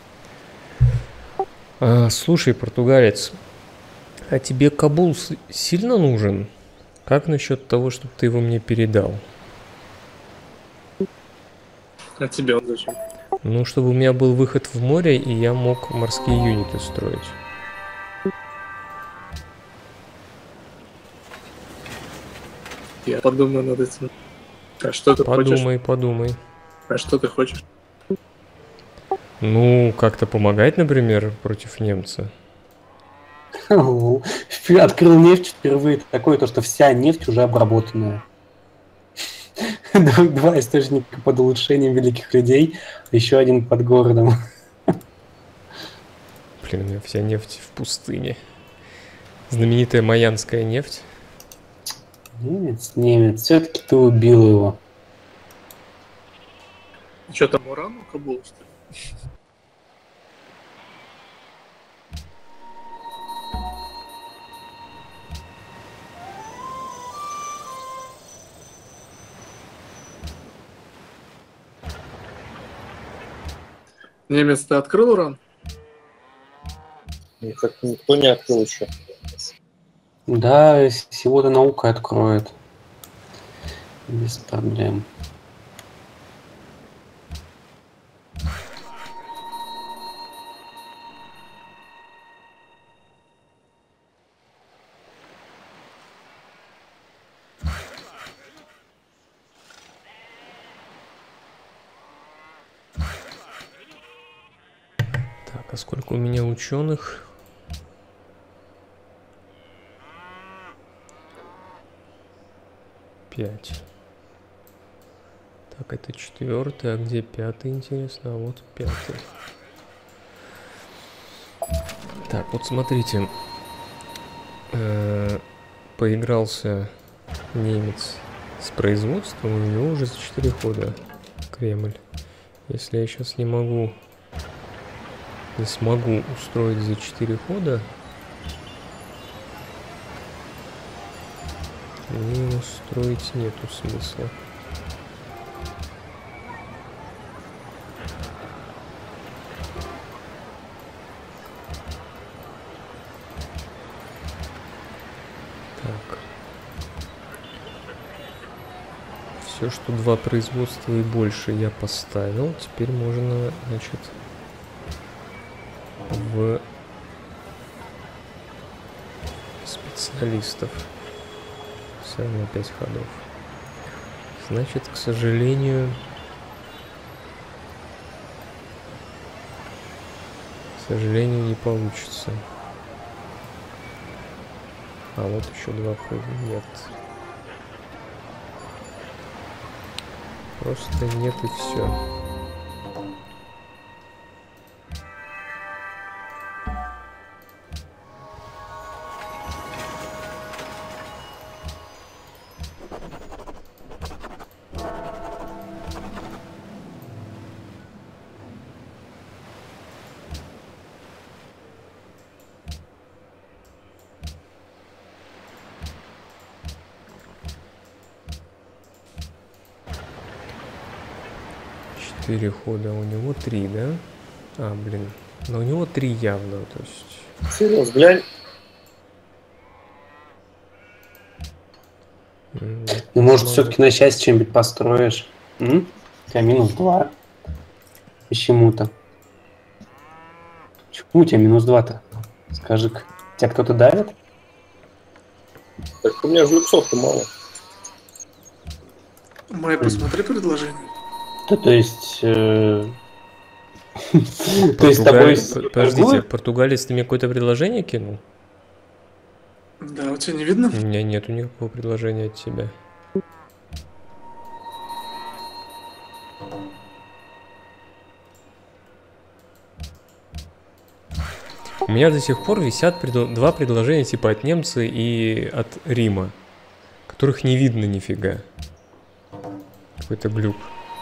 А, слушай, португалец, а тебе Кабул сильно нужен? Как насчет того, чтобы ты его мне передал? А тебе он зачем? Ну, чтобы у меня был выход в море, и я мог морские юниты строить. Я подумаю над этим. А что ты Подумай, хочешь? подумай. А что ты хочешь? Ну, как-то помогать, например, против немца. Открыл нефть впервые. Такое то, что вся нефть уже обработанная. Два источника под улучшением великих людей, еще один под городом. Блин, у меня вся нефть в пустыне. Знаменитая майянская нефть. Немец, немец, все-таки ты убил его. Что там, уран у Кабула, что ли? Немец, ты открыл уран? Никак никто не открыл еще. Да, сегодня наука откроет. Без проблем. Так, а сколько у меня ученых? Пять. Так, это четвертый, а где пятый, интересно? А вот пятый. Так, вот смотрите. Э-э- поигрался немец с производством, у него уже за четыре хода Кремль. Если я сейчас не могу, не смогу устроить за четыре хода, мне его строить нету смысла. Так. Все, что два производства и больше, я поставил. Теперь можно, значит, в спецназ. специалистов. Все равно пять ходов. Значит, к сожалению... К сожалению, не получится. А вот еще два хода. Нет. Просто нет и все. Четыре хода, у него три, да? А, блин. Но у него три явно, то есть... Серьез, глянь. м, Ну, может, могу. все-таки на счастье чем-нибудь построишь? М? У тебя минус два. Почему-то. Почему у тебя минус два-то? Скажи-ка, тебя кто-то давит? Так у меня же люксов-то мало. Май, посмотри предложение. То, то есть... э, То есть с Португаль- тобой... п- Подождите, португалец, ты мне какое-то предложение кинул? Да, у тебя не видно? У меня нету никакого предложения от тебя. У меня до сих пор висят предл- два предложения типа от немца и от Рима, которых не видно нифига. Какой-то глюк.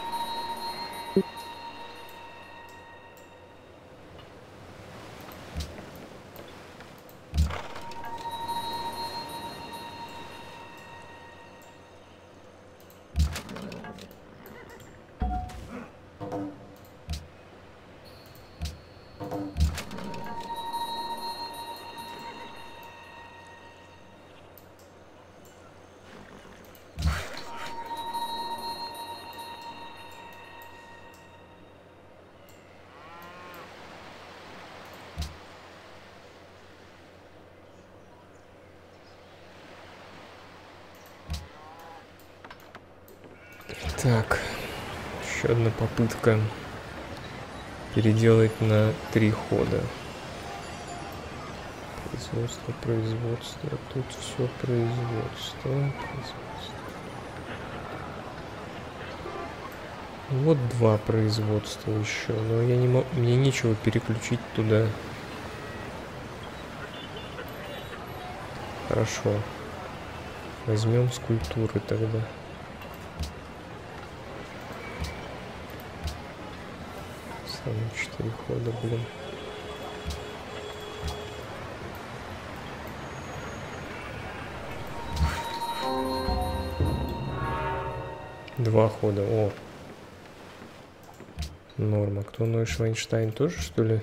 Так, еще одна попытка переделать на три хода. Производство, производство, тут все производство, производство. Вот два производства еще, но я не могу, мне нечего переключить туда. Хорошо. Возьмем скульптуры тогда. Самые четыре хода, блин. Два хода, о. Норма. Кто Нойшвайнштайн тоже, что ли?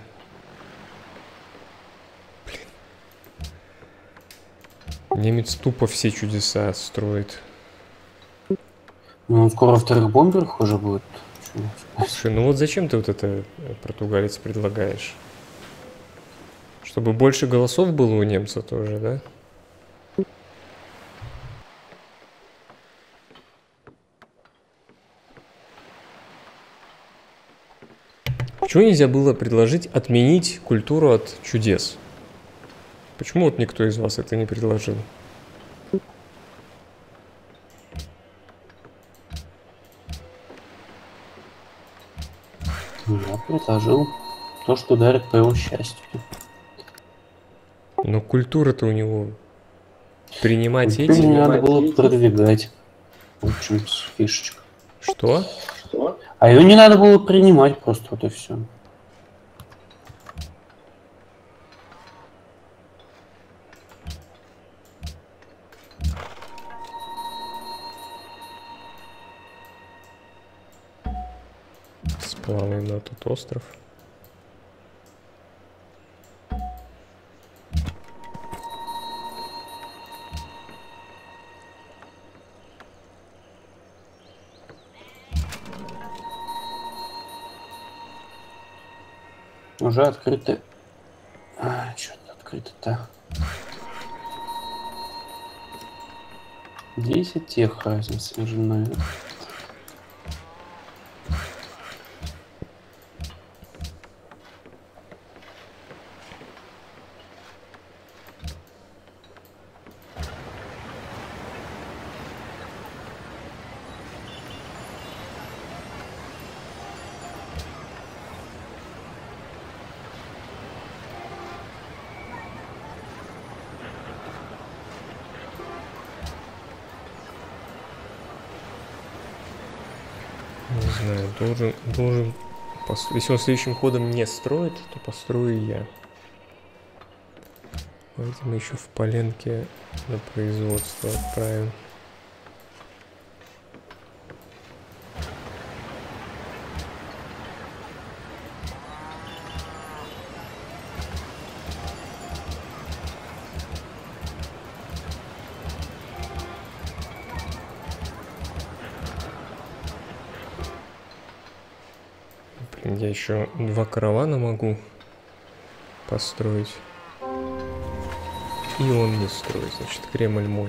Блин. Немец тупо все чудеса строит. Ну, он скоро вторых бомберах уже будет. Чего? Слушай, ну вот зачем ты вот это, э, португалец, предлагаешь? Чтобы больше голосов было у немца тоже, да? Почему нельзя было предложить отменить культуру от чудес? Почему вот никто из вас это не предложил? Я предложил то, что дарит по его счастью. Но культура-то у него принимать Культуру эти... не надо было продвигать. В общем, фишечка. Что? Что? А ее не надо было принимать просто, вот и все. Сплаваем на тот остров. Уже открыты. А, что-то открыто-то. десять тех разница между нами. Не знаю, должен, должен, пос- если он следующим ходом не строит, то построю я. Давайте мы еще в Поленке на производство отправим. Блин, я еще два каравана могу построить. И он не строит, значит, Кремль мой.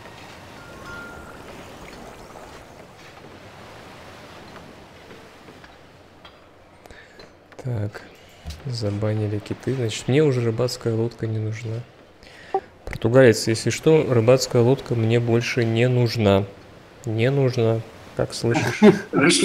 Так, забанили киты. Значит, мне уже рыбацкая лодка не нужна. Португалец, если что, рыбацкая лодка мне больше не нужна. Не нужна, как слышишь. Хорошо.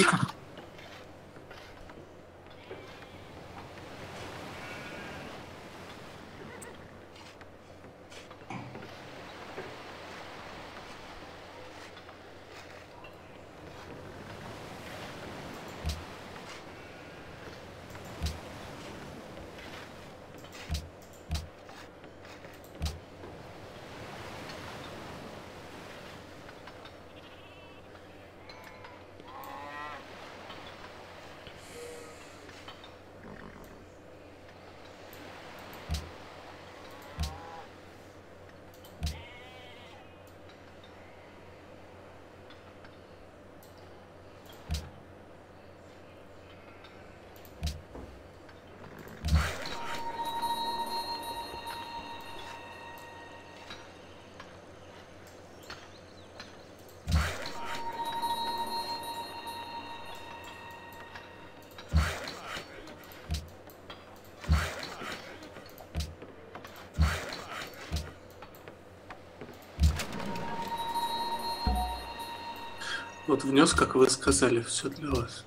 Вот внес, как вы сказали, все для вас.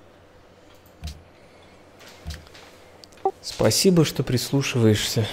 Спасибо, что прислушиваешься.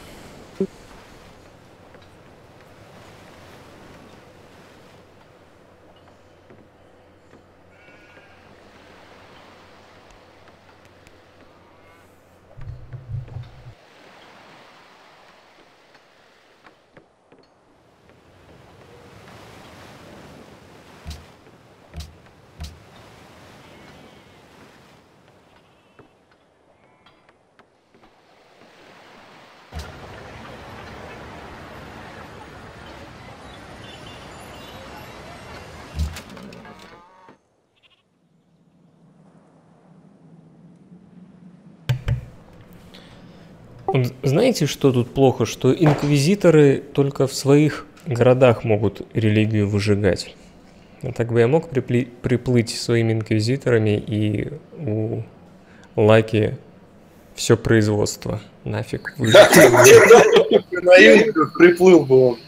Знаете, что тут плохо? Что инквизиторы только в своих городах могут религию выжигать. А так бы я мог припли- приплыть своими инквизиторами и у Лаки все производство нафиг выжечь. Наивно приплыл бы он.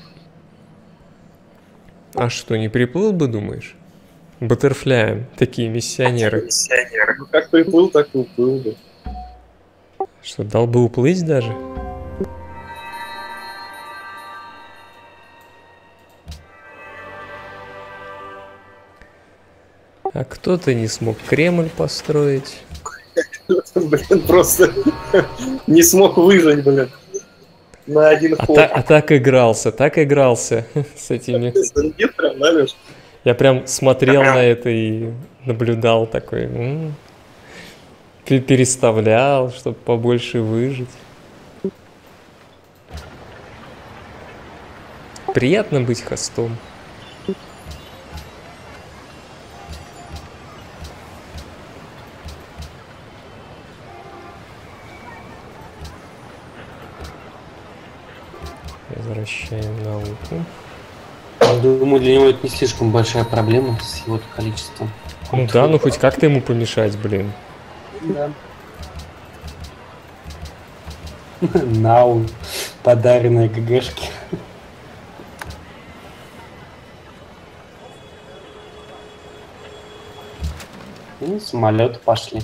А что, не приплыл бы, думаешь? Баттерфляем, такие миссионеры. Ну, как приплыл, так и уплыл бы. Что, дал бы уплыть даже? А кто-то не смог Кремль построить. Блин, просто не смог выжить, блин. На один А, ход. та- а так игрался, так игрался с этими. Нет, прям, да, Лёш? Я прям смотрел на это и наблюдал такой. м, пе- Переставлял, чтобы побольше выжить. Приятно быть хостом. Возвращаем науку. Думаю, для него это не слишком большая проблема с его количеством. Ну да, ну хоть как-то ему помешать, блин. Да. Нау. Подаренные ГГшки. И самолеты пошли.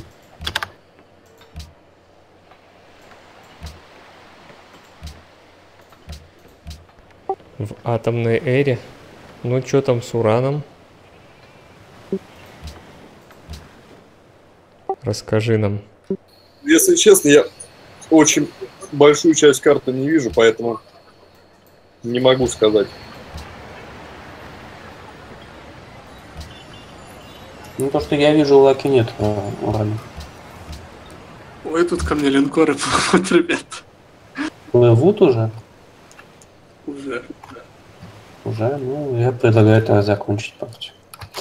В атомной эре. Ну что там с ураном? Расскажи нам. Если честно, я очень большую часть карты не вижу, поэтому не могу сказать. Ну, то, что я вижу, у Лаки нет э, урана. Ой, тут ко мне линкоры плывут, ребят. Плывут уже? Уже. Уже? Ну, я предлагаю это закончить партию.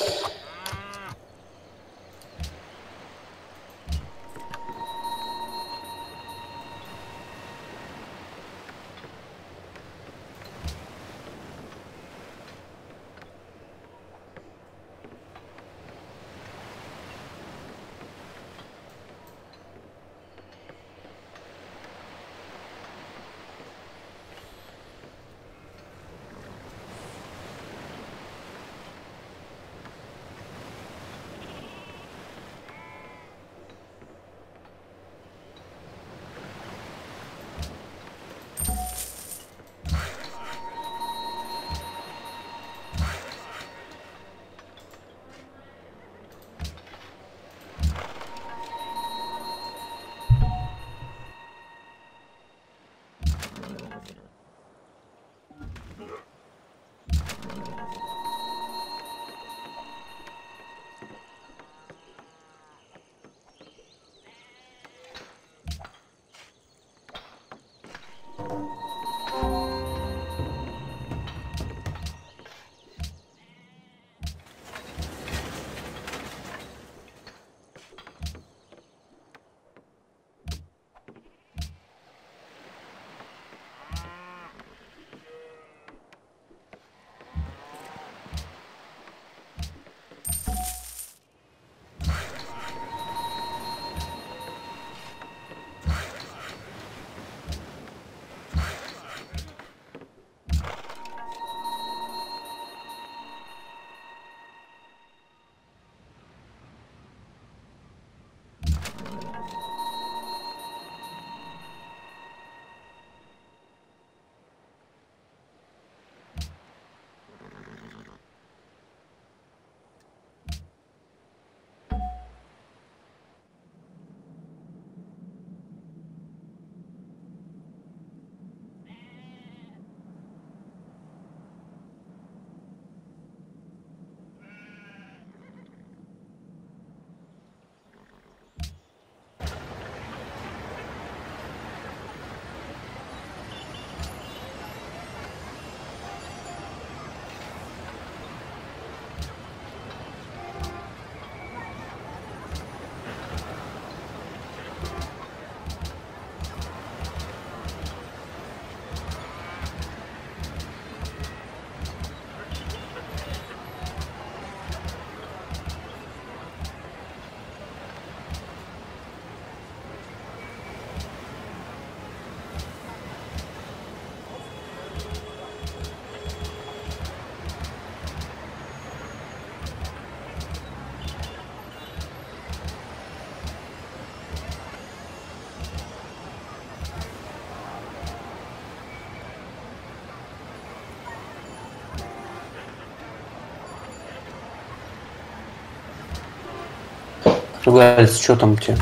Ругались, что там у тебя?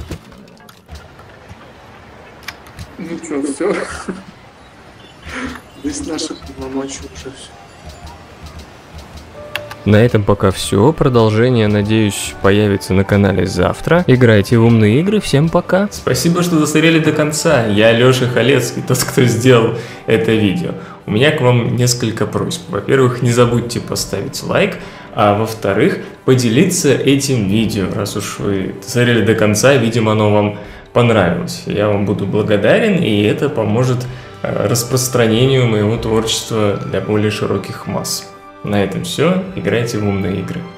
Ну что, все. Здесь наши полномочия уже все. На этом пока все. Продолжение, надеюсь, появится на канале завтра. Играйте в умные игры. Всем пока. Спасибо, что досмотрели до конца. Я Леша Халецкий, тот, кто сделал это видео. У меня к вам несколько просьб. Во-первых, не забудьте поставить лайк. А во-вторых, поделиться этим видео. Раз уж вы досмотрели до конца, видимо, оно вам понравилось. Я вам буду благодарен, и это поможет распространению моего творчества для более широких масс. На этом все. Играйте в умные игры.